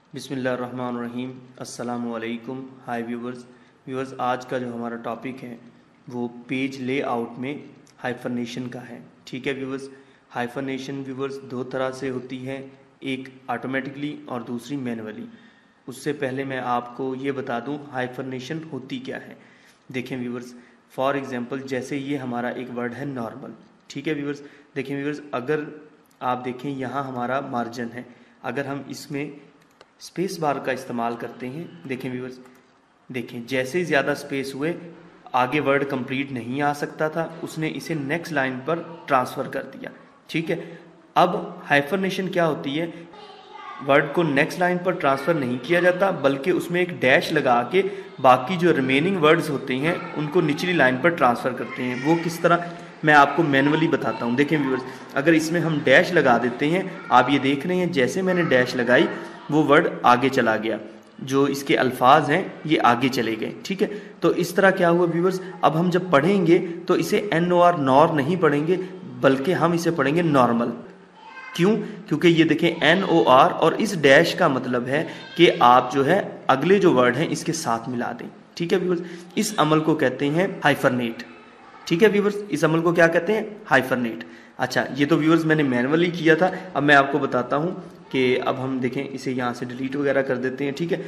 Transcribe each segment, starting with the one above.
बिस्मिल्लाहिर्रहमानिर्रहीम। अस्सलामुअलैकुम। हाय व्यूवर्स, आज का जो हमारा टॉपिक है वो पेज लेआउट में हाइफरनेशन का है। ठीक है व्यूवर्स, हाइफरनेशन व्यूवर्स दो तरह से होती है, एक ऑटोमेटिकली और दूसरी मैनुअली। उससे पहले मैं आपको ये बता दूं हाइफरनेशन होती क्या है। देखें व्यूवर्स, फॉर एग्जांपल जैसे ये हमारा एक वर्ड है नॉर्मल। ठीक है व्यूवर्स, देखें व्यूवर्स, अगर आप देखें यहाँ हमारा मार्जिन है, अगर हम इसमें स्पेस बार का इस्तेमाल करते हैं, देखें व्यूवर्स, देखें जैसे ही ज़्यादा स्पेस हुए आगे वर्ड कंप्लीट नहीं आ सकता था, उसने इसे नेक्स्ट लाइन पर ट्रांसफ़र कर दिया। ठीक है, अब हाइफरनेशन क्या होती है, वर्ड को नेक्स्ट लाइन पर ट्रांसफ़र नहीं किया जाता बल्कि उसमें एक डैश लगा के बाकी जो रिमेनिंग वर्ड्स होते हैं उनको निचली लाइन पर ट्रांसफ़र करते हैं। वो किस तरह, मैं आपको मैनुअली बताता हूँ। देखें व्यूवर्स, अगर इसमें हम डैश लगा देते हैं, आप ये देख रहे हैं जैसे मैंने डैश लगाई वो वर्ड आगे चला गया, जो इसके अल्फाज हैं ये आगे चले गए। ठीक है, तो इस तरह क्या हुआ व्यूवर्स, अब हम जब पढ़ेंगे तो इसे NOR नॉर नहीं पढ़ेंगे बल्कि हम इसे पढ़ेंगे नॉर्मल। क्यों? क्योंकि ये देखें NOR और इस डैश का मतलब है कि आप जो है अगले जो वर्ड हैं इसके साथ मिला दें। ठीक है व्यूवर्स, इस अमल को कहते हैं हाइफरनेट। ठीक है व्यूवर्स, इस अमल को क्या कहते हैं, हाइफरनेट। अच्छा, ये तो व्यूवर्स मैंने मैनुअली किया था, अब मैं आपको बताता हूँ कि अब हम देखें इसे यहाँ से डिलीट वगैरह कर देते हैं। ठीक है,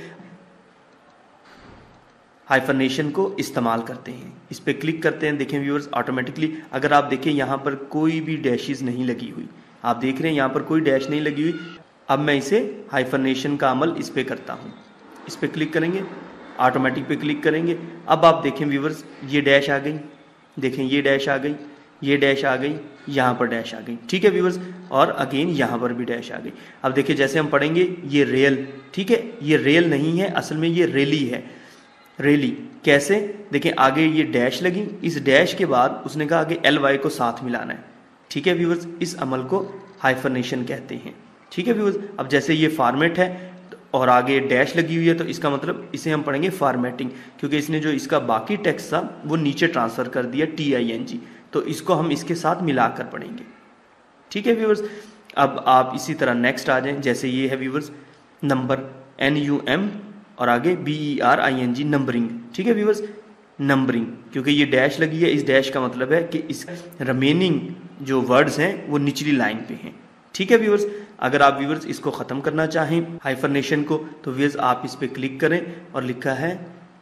हाइफरनेशन को इस्तेमाल करते हैं, इस पर क्लिक करते हैं। देखें व्यूवर्स, ऑटोमेटिकली अगर आप देखें यहाँ पर कोई भी डैशेज नहीं लगी हुई, आप देख रहे हैं यहाँ पर कोई डैश नहीं लगी हुई। अब मैं इसे हाइफरनेशन का अमल इस पर करता हूँ, इस पर क्लिक करेंगे, ऑटोमेटिक पे क्लिक करेंगे। अब आप देखें व्यूवर्स, ये डैश आ गई, देखें ये डैश आ गई, ये डैश आ गई, यहाँ पर डैश आ गई। ठीक है व्यूवर्स, और अगेन यहाँ पर भी डैश आ गई। अब देखिए जैसे हम पढ़ेंगे ये रेल, ठीक है, ये रेल नहीं है, असल में ये रेली है। रेली कैसे, देखें आगे ये डैश लगी, इस डैश के बाद उसने कहा आगे LY को साथ मिलाना है। ठीक है व्यूवर्स, इस अमल को हाइफरनेशन कहते हैं। ठीक है व्यूवर्स, अब जैसे ये फॉर्मेट है और आगे डैश लगी हुई है तो इसका मतलब इसे हम पढ़ेंगे फॉर्मेटिंग, क्योंकि इसने जो इसका बाकी टेक्स्ट था वो नीचे ट्रांसफ़र कर दिया TING, तो इसको हम इसके साथ मिलाकर पढ़ेंगे। ठीक है व्यूवर्स, अब आप इसी तरह नेक्स्ट आ जाएं, जैसे ये है व्यूवर्स नंबर NUM और आगे BERING नंबरिंग। ठीक है व्यूवर्स, नंबरिंग, क्योंकि ये डैश लगी है, इस डैश का मतलब है कि इस रिमेनिंग जो वर्ड्स हैं वो निचली लाइन पे हैं। ठीक है व्यूवर्स, अगर आप व्यूवर्स इसको ख़त्म करना चाहें हाइफरनेशन को, तो व्यूवर्स आप इस पर क्लिक करें और लिखा है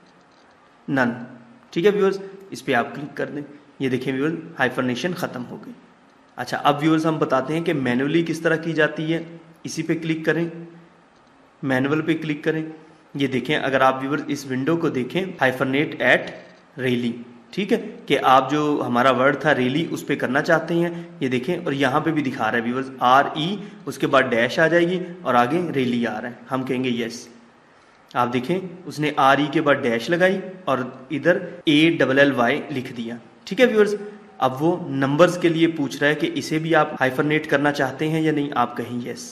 नन। ठीक है व्यूवर्स, इस पर आप क्लिक कर दें, ये देखें व्यूवर्स हाइफरनेशन ख़त्म हो गई। अच्छा, अब व्यूवर्स हम बताते हैं कि मैनुअली किस तरह की जाती है। इसी पे क्लिक करें, मैनुअल पे क्लिक करें, ये देखें अगर आप व्यूवर्स इस विंडो को देखें, हाइफरनेट एट रेली, ठीक है, कि आप जो हमारा वर्ड था रेली उस पर करना चाहते हैं, ये देखें, और यहाँ पे भी दिखा रहा है व्यूवर्स RE, उसके बाद डैश आ जाएगी और आगे रेली आ रहा है, हम कहेंगे यस। आप देखें उसने RE के बाद डैश लगाई और इधर ALLY लिख दिया। ठीक है व्यूवर्स, अब वो नंबर्स के लिए पूछ रहा है कि इसे भी आप हाइफरनेट करना चाहते हैं या नहीं, आप कहें यस,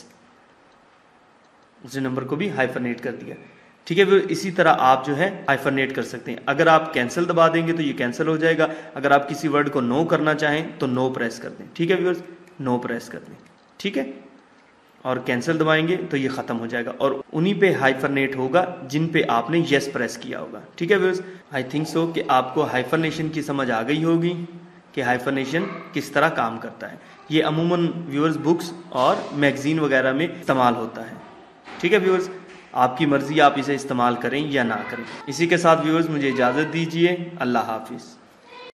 उसने नंबर को भी हाइफरनेट कर दिया। ठीक है व्यूअर्स, इसी तरह आप जो है हाइफरनेट कर सकते हैं। अगर आप कैंसिल दबा देंगे तो ये कैंसिल हो जाएगा, अगर आप किसी वर्ड को नो करना चाहें तो नो प्रेस कर दें। ठीक है व्यूअर्स, नो प्रेस कर दें, ठीक है, और कैंसिल दबाएंगे तो ये ख़त्म हो जाएगा और उन्हीं पे हाइफरनेट होगा जिन पे आपने यस प्रेस किया होगा। ठीक है व्यूअर्स, आई थिंक सो कि आपको हाइफरनेशन की समझ आ गई होगी कि हाइफरनेशन किस तरह काम करता है। ये अमूमन व्यूअर्स बुक्स और मैगजीन वगैरह में इस्तेमाल होता है। ठीक है व्यूअर्स, आपकी मर्ज़ी आप इसे इस्तेमाल करें या ना करें। इसी के साथ व्यूअर्स मुझे इजाज़त दीजिए, अल्लाह हाफिज़।